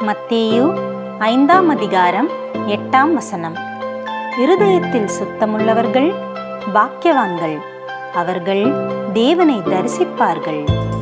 மத்தேயு 5ஆம் அதிகாரம் 8ஆம் வசனம். இருதயத்தில் சுத்தமுள்ளவர்கள் பாக்கியவான்கள், அவர்கள் தேவனை தரிசிப்பார்கள்.